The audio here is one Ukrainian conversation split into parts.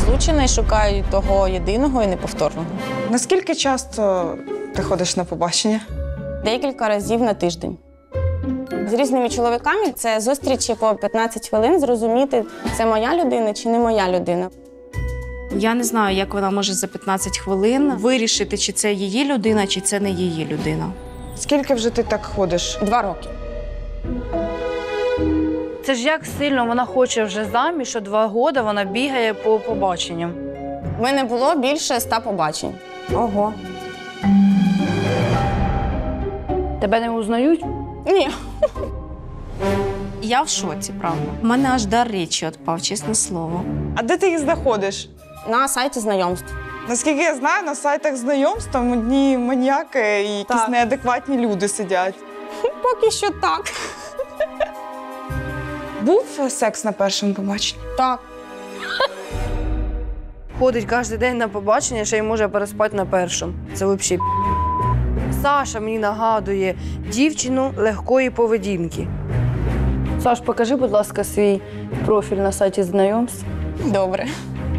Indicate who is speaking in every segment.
Speaker 1: розлучені шукають того єдиного і неповторного.
Speaker 2: Наскільки часто ти ходиш на побачення?
Speaker 1: Декілька разів на тиждень. З різними чоловіками це зустрічі по 15 хвилин, зрозуміти, це моя людина чи не моя людина.
Speaker 3: Я не знаю, як вона може за 15 хвилин вирішити, чи це її людина, чи це не її людина.
Speaker 2: Скільки вже ти так ходиш?
Speaker 1: 2 роки.
Speaker 4: Це ж як сильно вона хоче вже заміж, що 2 роки вона бігає по побаченням.
Speaker 1: У мене було більше 100 побачень.
Speaker 3: Ого.
Speaker 4: Тебе не узнають?
Speaker 1: Ні.
Speaker 3: Я в шоці, правда. У мене аж дар речі відпав, чесне слово.
Speaker 2: А де ти їх знаходиш?
Speaker 1: На сайті знайомств.
Speaker 2: Наскільки я знаю, на сайтах знайомств там одні маніяки і якісь
Speaker 1: Так.
Speaker 2: неадекватні люди сидять.
Speaker 1: Поки що так.
Speaker 2: Був секс на першому побаченні?
Speaker 1: Так.
Speaker 4: Ходить кожен день на побачення, ще й може переспати на першому. Це взагалі. Саша мені нагадує дівчину легкої поведінки. Саш, покажи, будь ласка, свій профіль на сайті знайомств.
Speaker 1: Добре.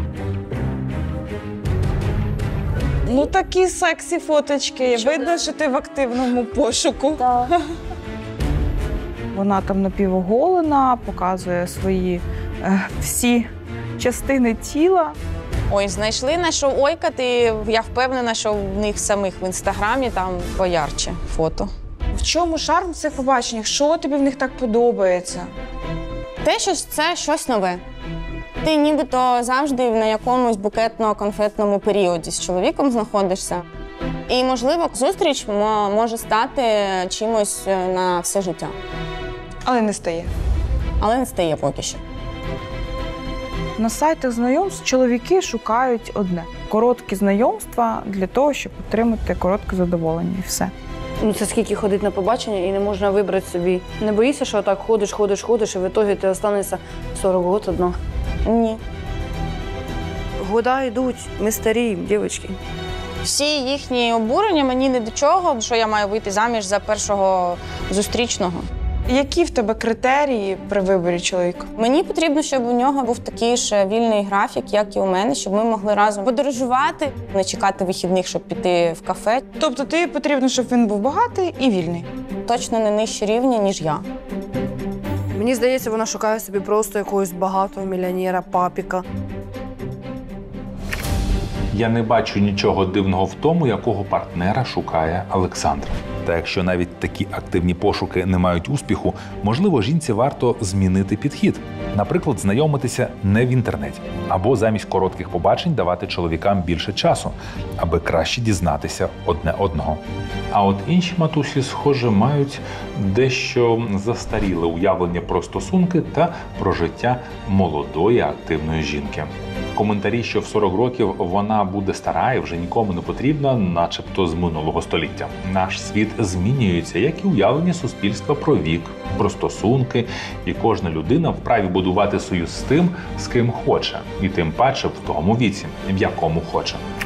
Speaker 2: Ну такі сексі фоточки. Видно, що ти в активному пошуку.
Speaker 4: Так.
Speaker 2: Вона там напівоголена, показує свої всі частини тіла.
Speaker 1: Ой, знайшли на що ойкати. Я впевнена, що в них самих в Інстаграмі там поярче фото.
Speaker 2: В чому шарм цих побачень? Що тобі в них так подобається?
Speaker 1: Те, що це щось нове. Ти нібито завжди на якомусь букетно-конфетному періоді з чоловіком знаходишся. І, можливо, зустріч може стати чимось на все життя.
Speaker 2: Але не стає.
Speaker 1: Але не стає поки що.
Speaker 2: На сайтах знайомств чоловіки шукають одне – короткі знайомства для того, щоб отримати коротке задоволення. І все.
Speaker 4: Ну це скільки ходить на побачення і не можна вибрати собі. Не боїшся, що так ходиш, і в ітогі ти останешся 40 років одна?
Speaker 1: Ні.
Speaker 4: Года йдуть, ми старіємо, дівчатки.
Speaker 1: Всі їхні обурення мені не до чого, що я маю вийти заміж за першого зустрічного.
Speaker 2: Які в тебе критерії при виборі чоловіка?
Speaker 1: Мені потрібно, щоб у нього був такий ж вільний графік, як і у мене, щоб ми могли разом подорожувати, не чекати вихідних, щоб піти в кафе.
Speaker 2: Тобто тобі потрібно, щоб він був багатий і вільний?
Speaker 1: Точно не нижче рівня, ніж я.
Speaker 4: Мені здається, вона шукає собі просто якогось багатого мільйонера, папіка.
Speaker 5: Я не бачу нічого дивного в тому, якого партнера шукає Олександра. Та якщо навіть такі активні пошуки не мають успіху, можливо, жінці варто змінити підхід. Наприклад, знайомитися не в інтернеті. Або замість коротких побачень давати чоловікам більше часу, аби краще дізнатися одне одного. А от інші матусі, схоже, мають дещо застаріле уявлення про стосунки та про життя молодої активної жінки. Коментарі, що в 40 років вона буде стара і вже нікому не потрібна, начебто з минулого століття. Наш світ змінюється, як і уявлення суспільства про вік, про стосунки, і кожна людина вправі будувати союз з тим, з ким хоче, і тим паче в тому віці, в якому хоче.